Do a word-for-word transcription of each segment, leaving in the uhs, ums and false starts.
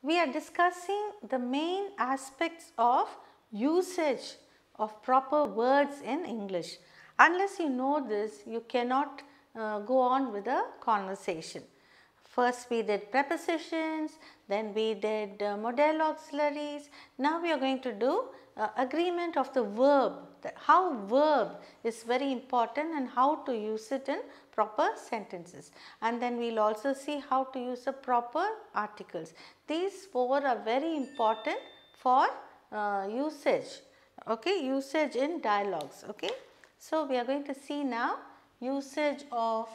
we are discussing the main aspects of usage of proper words in English. Unless you know this, you cannot uh, go on with the conversation. First we did prepositions, then we did uh, modal auxiliaries. Now we are going to do uh, agreement of the verb, the, how verb is very important and how to use it in proper sentences. And then we will also see how to use the proper articles. These four are very important for uh, usage, okay, usage in dialogues. Okay. So, we are going to see now usage of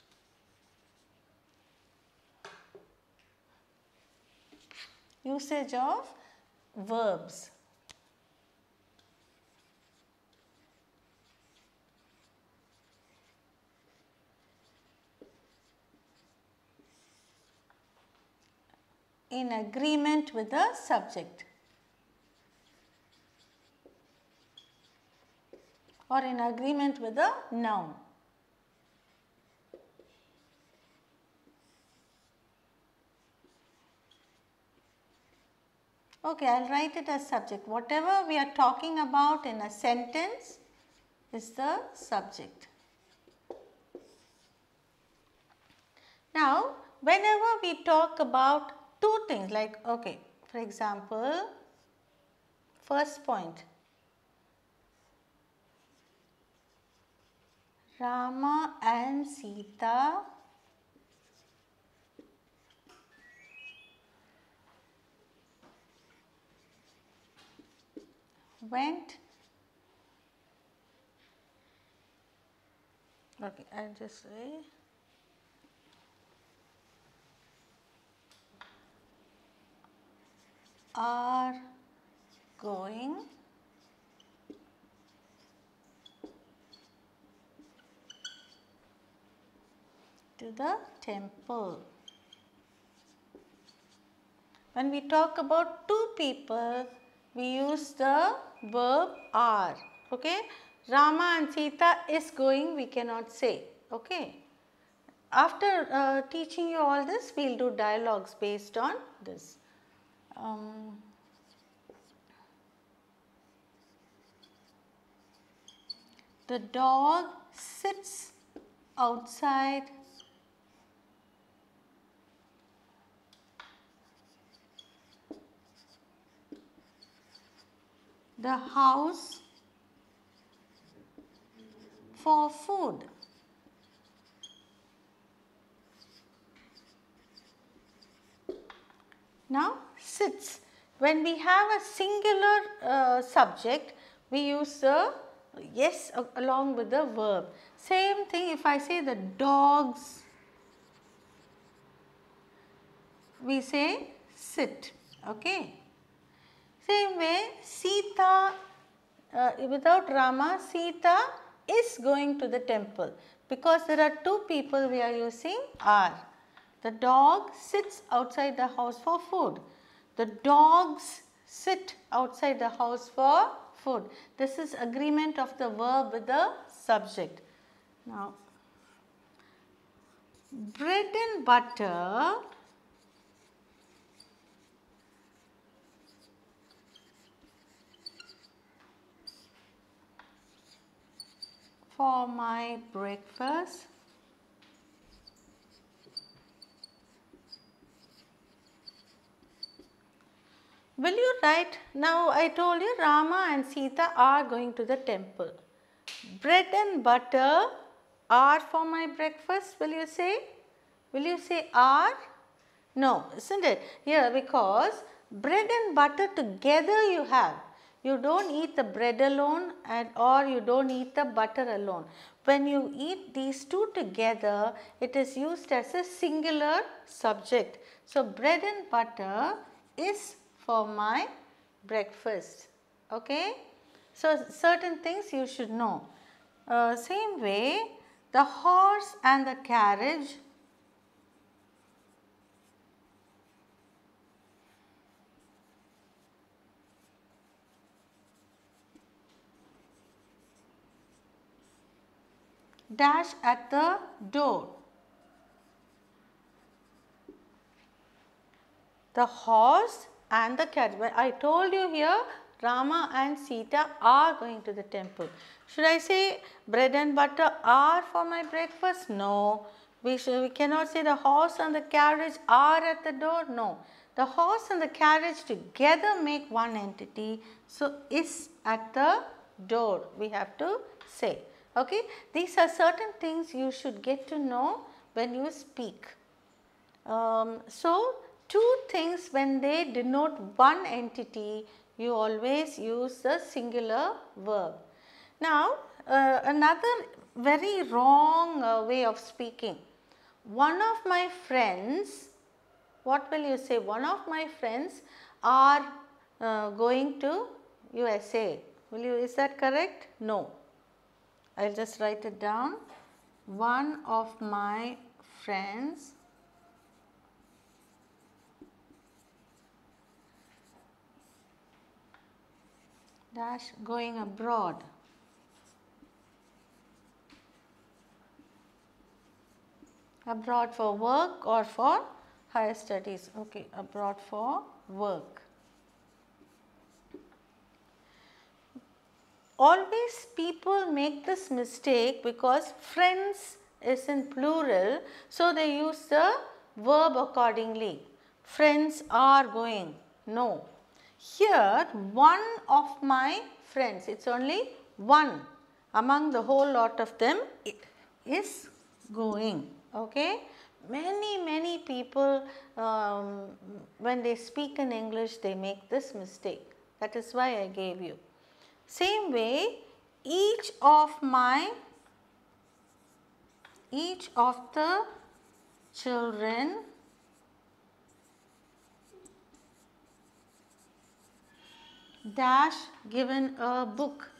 usage of verbs. In agreement with the subject or in agreement with the noun. Okay, I will write it as subject. Whatever we are talking about in a sentence is the subject. Now, whenever we talk about two things like, okay, for example, first point, Rama and Sita went, okay, I will just say are going to the temple. When we talk about two people, we use the verb are. Okay. Rama and Sita is going, we cannot say. Okay. After uh, teaching you all this, we will do dialogues based on this. Um, the dog sits outside the house for food. Now, sits. When we have a singular uh, subject, we use the yes along with the verb. Same thing if I say the dogs, we say sit. Okay. Same way, Sita, uh, without Rama, Sita is going to the temple. Because there are two people, we are using are. The dog sits outside the house for food. The dogs sit outside the house for food. This is agreement of the verb with the subject. Now, bread and butter for my breakfast. Will you write, now I told you Rama and Sita are going to the temple. Bread and butter are for my breakfast, will you say? Will you say are? No, isn't it? Here because bread and butter together you have. You do not eat the bread alone and or you do not eat the butter alone. When you eat these two together, it is used as a singular subject. So, bread and butter is for my breakfast. Okay. So, certain things you should know. Uh, same way, the horse and the carriage dash at the door. the horse and the carriage. But I told you here Rama and Sita are going to the temple. Should I say bread and butter are for my breakfast? No. We, should, we cannot say the horse and the carriage are at the door. No. The horse and the carriage together make one entity. So, is at the door we have to say. Okay. These are certain things you should get to know when you speak. Um, so, two things when they denote one entity, you always use the singular verb. Now, uh, another very wrong uh, way of speaking. One of my friends, what will you say? One of my friends are uh, going to U S A. Will you, is that correct? No. I will just write it down. One of my friends dash going abroad. Abroad for work or for higher studies. Okay, abroad for work. Always people make this mistake because friends is in plural, so they use the verb accordingly. Friends are going. No. Here one of my friends, it is only one among the whole lot of them is going. Okay. Many many people um, when they speak in English they make this mistake. That is why I gave you. Same way, each of my, each of the children dash given a book.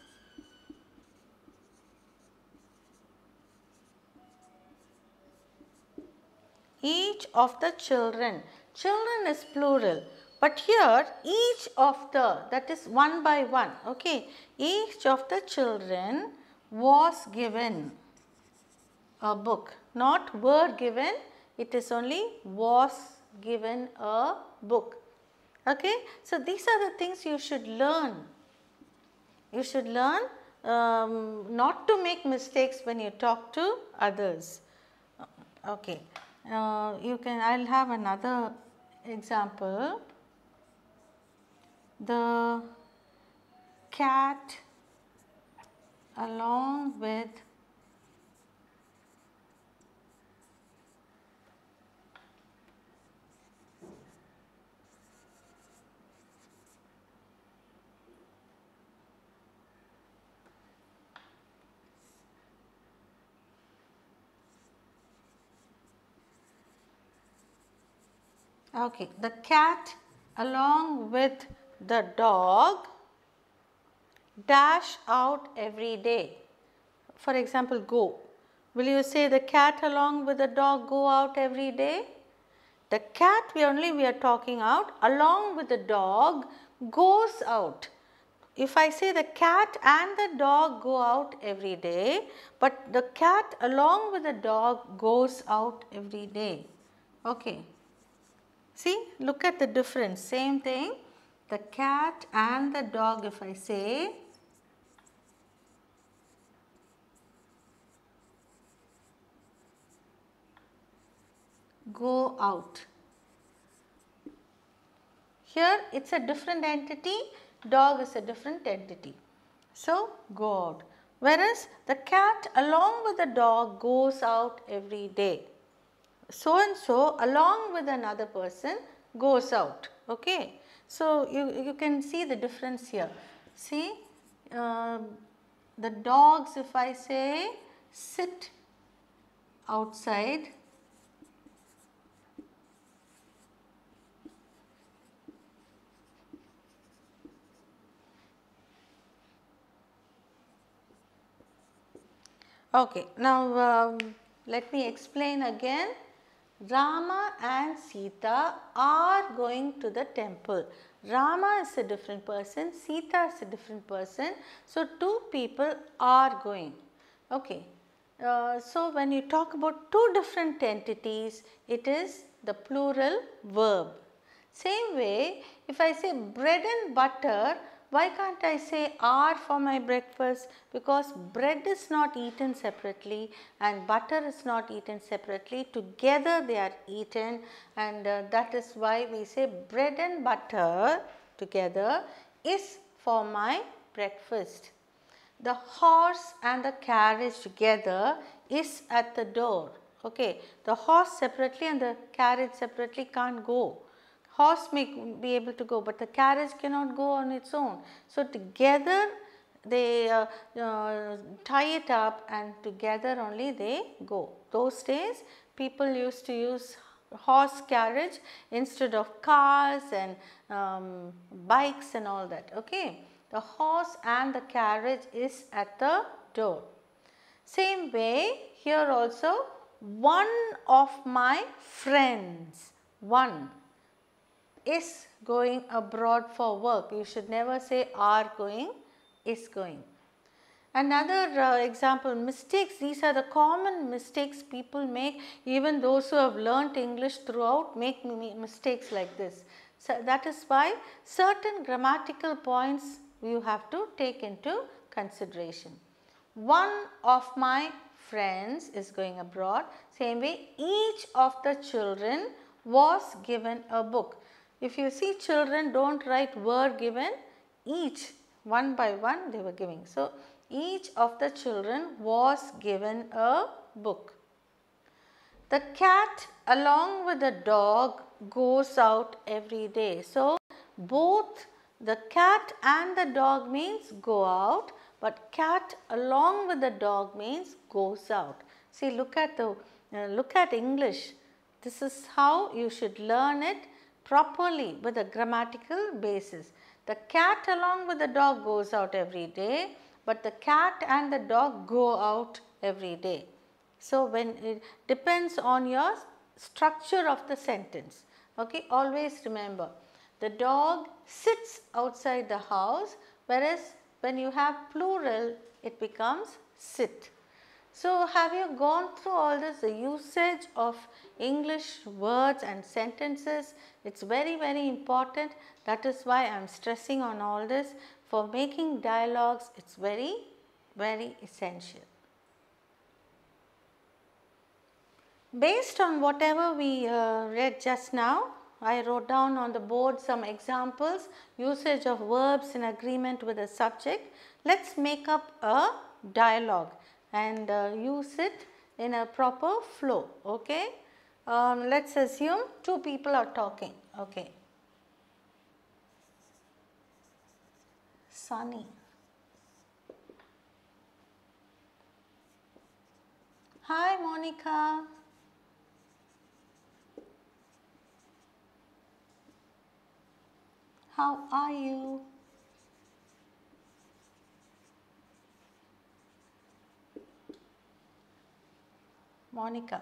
Each of the children, children is plural, but here each of the, that is one by one, okay, each of the children was given a book, not were given, it is only was given a book, okay. So, these are the things you should learn, you should learn um, not to make mistakes when you talk to others, okay. Uh, you can, I will have another example. The cat along with okay, the cat along with the dog dash out every day. For example, go. Will you say the cat along with the dog go out every day? The cat we only we are talking out, along with the dog goes out. If I say the cat and the dog go out every day, but the cat along with the dog goes out every day. Okay. See, look at the difference, same thing, the cat and the dog, if I say, go out. Here it is a different entity, dog is a different entity. So, go out. Whereas, the cat along with the dog goes out every day. So and so along with another person goes out. Okay. So, you, you can see the difference here. See, uh, the dogs, if I say sit outside, okay. Now, um, let me explain again. Rama and Sita are going to the temple. Rama is a different person, Sita is a different person. So, two people are going. Okay. Uh, so, when you talk about two different entities, it is the plural verb. Same way, if I say bread and butter, why can't I say are for my breakfast? Because bread is not eaten separately and butter is not eaten separately. Together they are eaten, and uh, that is why we say bread and butter together is for my breakfast. The horse and the carriage together is at the door. Okay, the horse separately and the carriage separately can't go. Horse may be able to go, but the carriage cannot go on its own. So together they uh, uh, tie it up and together only they go. Those days people used to use horse carriage instead of cars and um, bikes and all that. Okay, the horse and the carriage is at the door. Same way here also, one of my friends, one is going abroad for work. You should never say are going, is going. Another uh, example, mistakes. These are the common mistakes people make. Even those who have learnt English throughout make mistakes like this. So that is why certain grammatical points you have to take into consideration. One of my friends is going abroad. Same way, each of the children was given a book. If you see children, don't write were given, each, one by one they were giving. So, each of the children was given a book. The cat along with the dog goes out every day. So, both the cat and the dog means go out, but cat along with the dog means goes out. See, look at the uh, look at English. This is how you should learn it properly with a grammatical basis. The cat along with the dog goes out every day, but the cat and the dog go out every day. So, when it depends on your structure of the sentence. Okay, always remember, the dog sits outside the house, whereas when you have plural it becomes sit. So, have you gone through all this, the usage of English words and sentences? It is very very important. That is why I am stressing on all this. For making dialogues, it is very very essential. Based on whatever we uh, read just now, I wrote down on the board some examples, usage of verbs in agreement with a subject. Let us make up a dialogue and uh, use it in a proper flow. Okay? Um, let us assume two people are talking. Okay. Sunny. Hi Monica. How are you? Monica.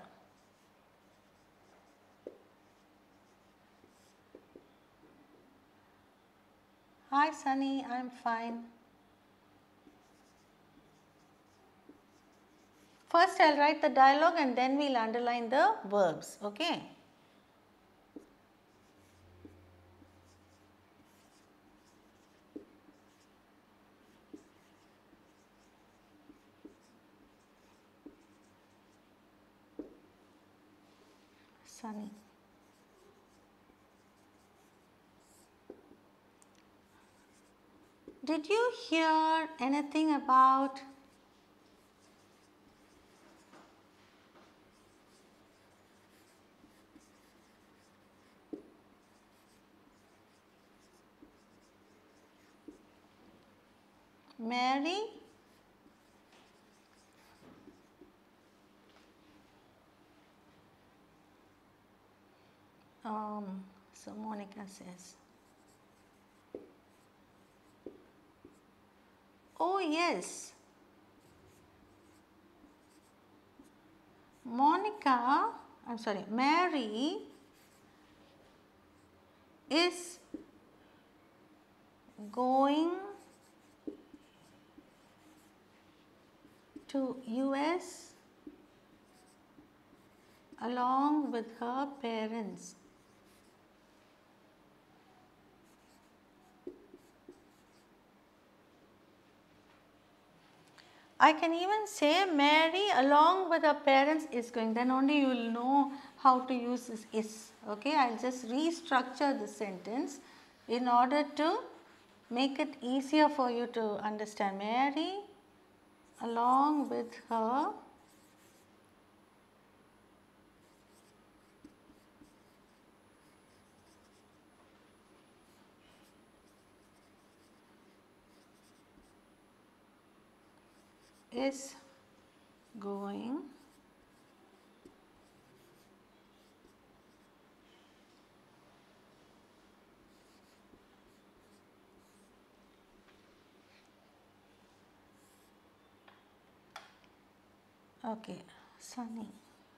Hi Sunny, I am fine. First I will write the dialogue and then we will underline the verbs. Okay. Sunny. Did you hear anything about Mary? Um, so Monica says, oh yes, Monica, I am sorry, Mary is going to U S along with her parents. I can even say Mary along with her parents is going, then only you will know how to use this is. Okay, I will just restructure the sentence in order to make it easier for you to understand. Mary along with her is going okay, Sunny.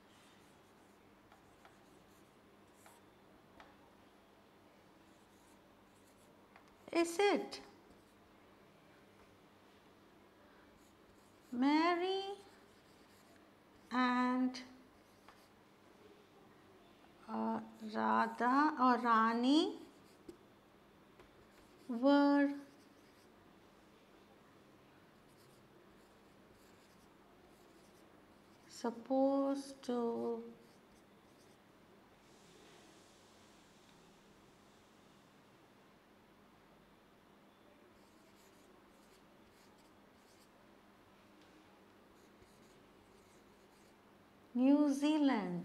Is it? Mary and uh, Radha or Rani were supposed to New Zealand.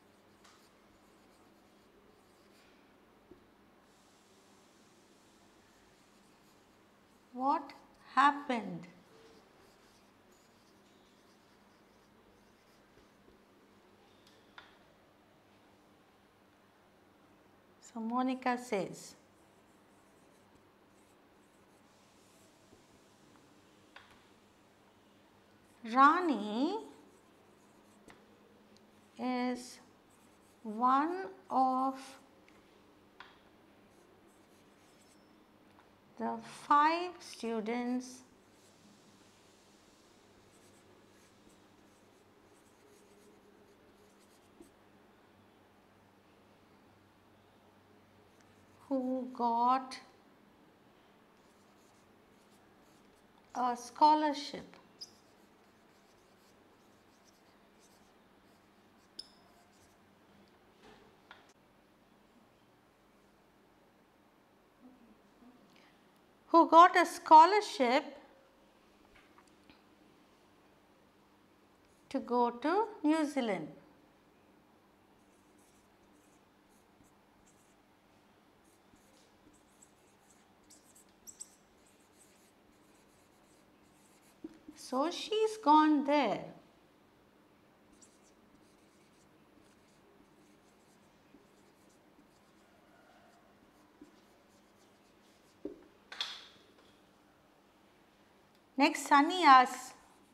What happened? So Monica says, Rani is one of the five students who got a scholarship. Who got a scholarship to go to New Zealand. So she's gone there. Next, Sunny asks,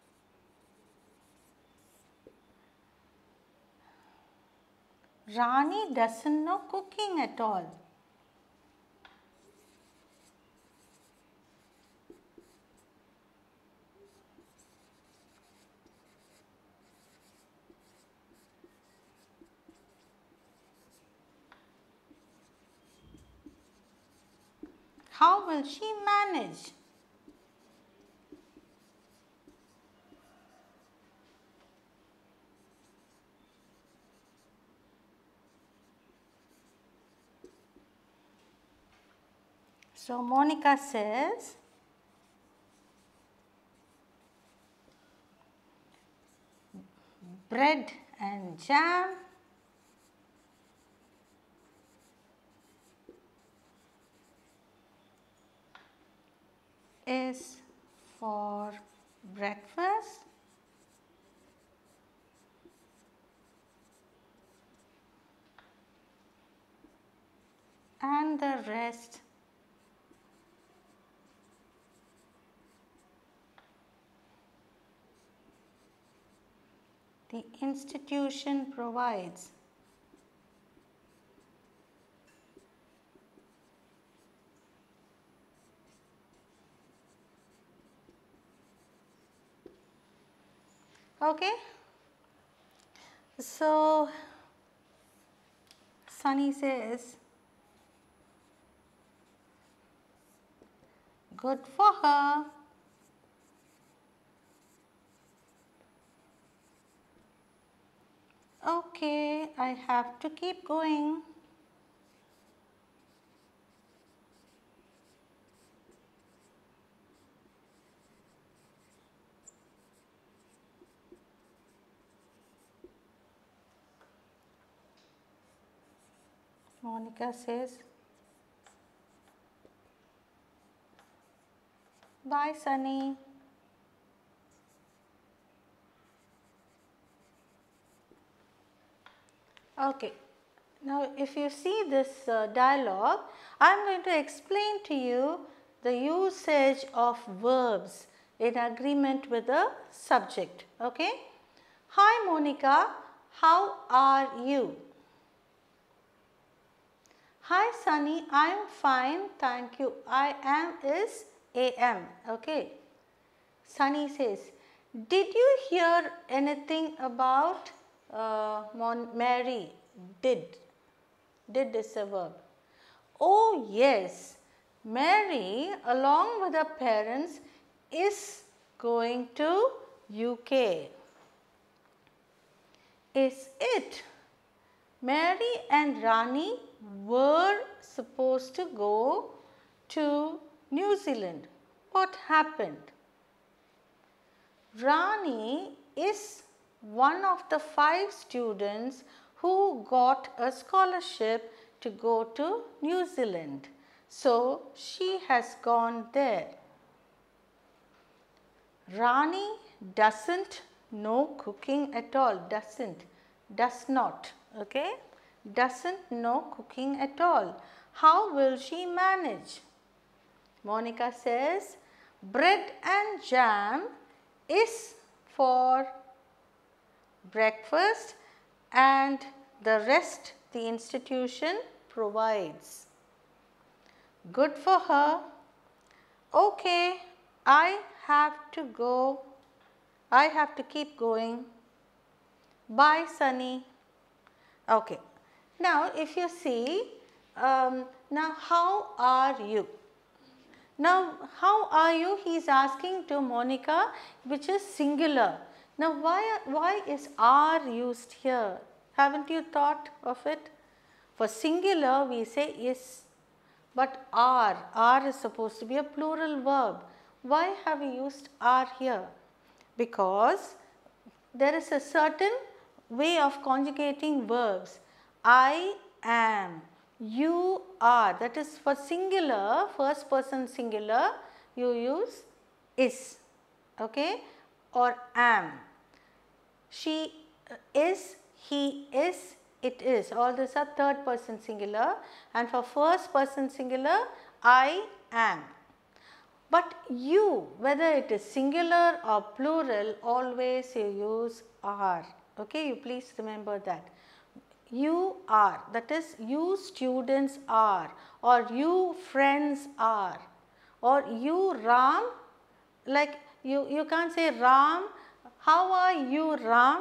Rani doesn't know cooking at all. How will she manage? So Monica says, bread and jam is for breakfast and the rest the institution provides. Okay. So Sunny says, good for her. I have to keep going. Monica says, bye Sunny. Okay. Now, if you see this uh, dialogue, I am going to explain to you the usage of verbs in agreement with the subject. Okay? Hi Monica, how are you? Hi Sunny, I am fine, thank you. I am is am. Okay. Sunny says, did you hear anything about uh, Mon Mary? Did. Did is a verb. Oh yes, Mary along with her parents is going to U K. Is it? Mary and Rani were supposed to go to New Zealand. What happened? Rani is one of the five students who got a scholarship to go to New Zealand. So, she has gone there. Rani doesn't know cooking at all, doesn't, does not, okay, doesn't know cooking at all. How will she manage? Monica says, bread and jam is for breakfast and the rest the institution provides. Good for her. Okay, I have to go. I have to keep going. Bye Sunny. Okay. Now if you see, um, now how are you? Now how are you? He is asking to Monica, which is singular. Now why, why is are used here? Haven't you thought of it? For singular we say is, but are, are is supposed to be a plural verb. Why have we used are here? Because there is a certain way of conjugating verbs. I am, you are, that is for singular, first person singular, you use is, okay, or am. She is, he is, it is, all these are third person singular, and for first person singular, I am. But you, whether it is singular or plural, always you use are, okay, you please remember that. You are, that is you students are, or you friends are, or you Ram, like you, you can't say Ram, how are you Ram,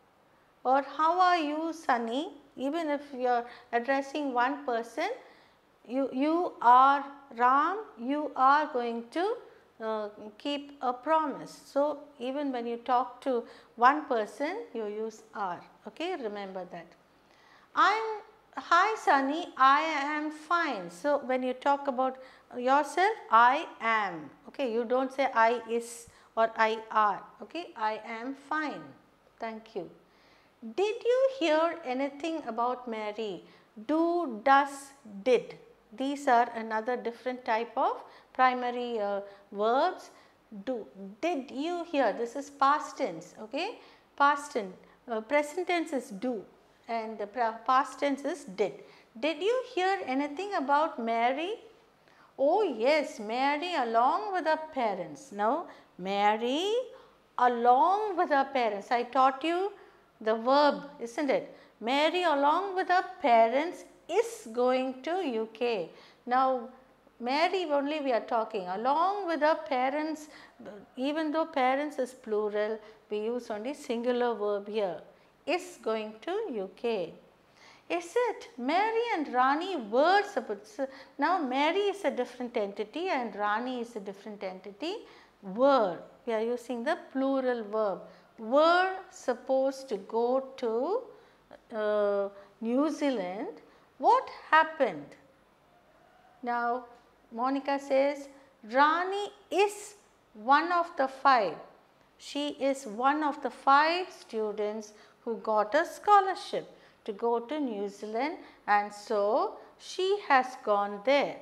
or how are you Sunny, even if you are addressing one person, you, you are Ram, you are going to uh, keep a promise. So, even when you talk to one person, you use are, okay, remember that. I am, hi Sunny, I am fine. So, when you talk about yourself, I am, okay, you do not say I is or I are, okay, I am fine, thank you. Did you hear anything about Mary? Do, does, did. These are another different type of primary uh, verbs. Do, did you hear? This is past tense, okay, past tense, uh, present tense is do and the past tense is did. Did you hear anything about Mary? Oh yes, Mary along with her parents. Now, Mary along with her parents. I taught you the verb, isn't it? Mary along with her parents is going to U K. Now, Mary only we are talking, along with her parents, even though parents is plural, we use only singular verb here, is going to U K. Is it? Mary and Rani were supposed to, now Mary is a different entity and Rani is a different entity, were, we are using the plural verb, were supposed to go to uh, New Zealand, what happened? Now, Monica says Rani is one of the five. She is one of the five students who got a scholarship to go to New Zealand, and so she has gone there.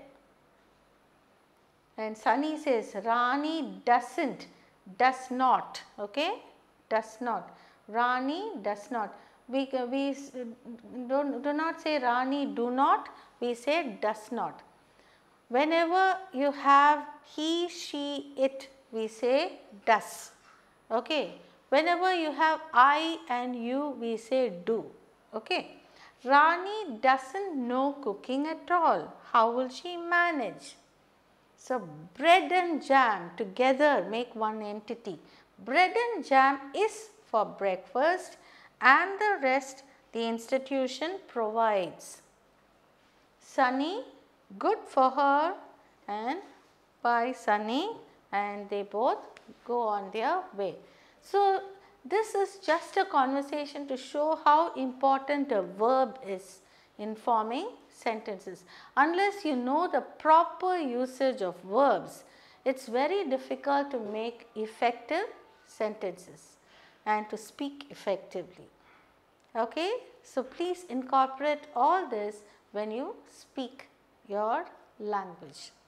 And Sunny says Rani doesn't, does not, okay, does not. Rani does not. We, we do, do not say Rani do not, we say does not. Whenever you have he, she, it, we say does, okay. Whenever you have I and you, we say do, okay. Rani doesn't know cooking at all. How will she manage? So, bread and jam together make one entity. Bread and jam is for breakfast and the rest the institution provides. Sunny, good for her, and bye Sunny, and they both go on their way. So, this is just a conversation to show how important a verb is in forming sentences. Unless you know the proper usage of verbs, it is very difficult to make effective sentences and to speak effectively. Okay? So, please incorporate all this when you speak your language.